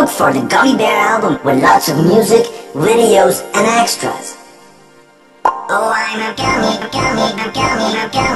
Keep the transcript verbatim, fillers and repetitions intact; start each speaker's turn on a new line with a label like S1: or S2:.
S1: look for the Gummy Bear album with lots of music, videos, and extras. Oh, I'm a gummy, a gummy, a gummy, a gummy.